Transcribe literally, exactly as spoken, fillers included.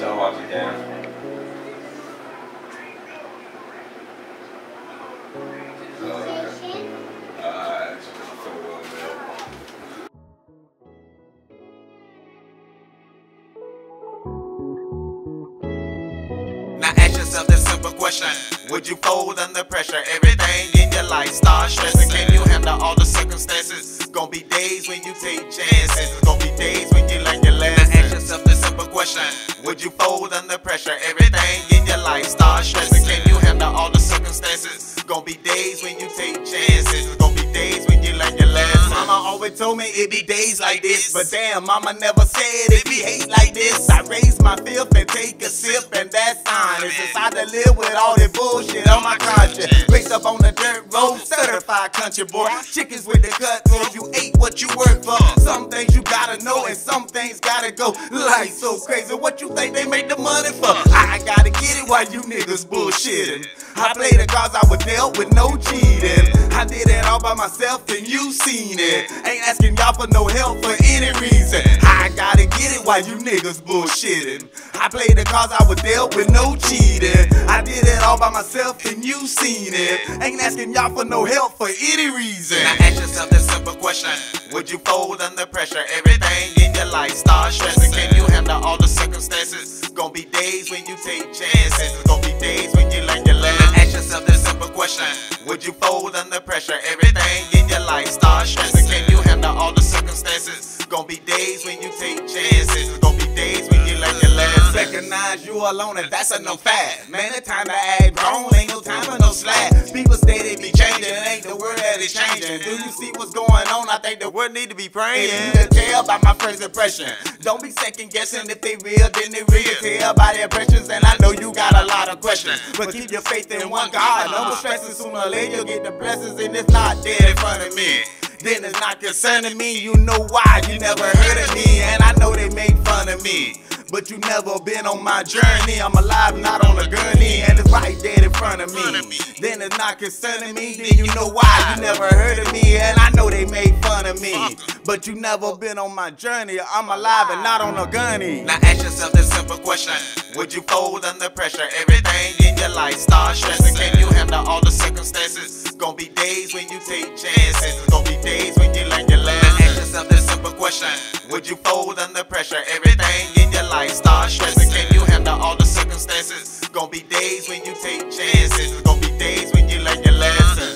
I'll walk you down. Now ask yourself this simple question: would you fold under pressure? Everything in your life start stressing. Can you handle all the circumstances? Gonna be days when you take chances. It's gonna be days when you learn your lesson. Now ask yourself this simple question: would you fold under pressure? Everything in your life start stressing. Can you handle all the circumstances? Gonna be days when you take chances. It's gonna be days when you learn your lesson. Mama always told me it'd be days like this, but damn, mama never said it'd be hate like this. I raise my fifth and take a sip, and that's honest. It's hard to live with all that bullshit on my conscience. Raised up on the dirt road, certified country boy. Chickens with the cutthroat, you ate what you work for. Some things you gotta know, and some things gotta go. Life's so crazy, what you think they make the money for? I gotta get it while you niggas bullshitting. I play the cards I was dealt with, no cheating. I did it all by myself and you seen it. Ain't asking y'all for no help for any reason. I gotta get it while you niggas bullshitting. I play the cards I was dealt with, no cheating. I did it all by myself and you seen it. Ain't asking y'all for no help for any reason. Now ask yourself this simple question: would you fold under pressure? Everything in your life start stressing. Can you handle all the circumstances? Gonna be days when you take chances. It's gonna be days when you learn your lesson. Now ask yourself this simple question: would you fold under pressure? Everything in your life start stressing. Can you handle all the circumstances? Gonna be days when you take chances. It's gonna be days when you learn your lesson. Recognize you alone, and that's a no fact. Man, it's time to act grown, ain't no time for no slack. People say they be changing, it ain't the word that is changing. Do you see what's going on? I think the world need to be praying. If you can tell by my first impression, don't be second guessing. If they real, then they real. Tell by their impressions, and I know you got a lot of questions, but keep your faith in one God. No more stressing, sooner or later you'll get the blessings, and it's not dead in front of me. Then it's not concerning me. You know why? You never heard of me, and I know they make fun of me, but you never been on my journey. I'm alive, not on a gurney, and it's right there in front of me. Then it's not concerning me. Then you know why? You never heard of me, and I know they made fun of me, but you never been on my journey. I'm alive and not on a gurney. Now ask yourself this simple question: would you fold under pressure? Everything in your life start stressing. Can you handle all the circumstances? Gonna be days when you take chances. It's gonna be days when you learn your lesson. Now ask yourself this simple question: would you fold under pressure? Everything in your life start stressing. Can you handle all the circumstances? Gonna be days when you take chances. It's gonna be days when you learn your lesson.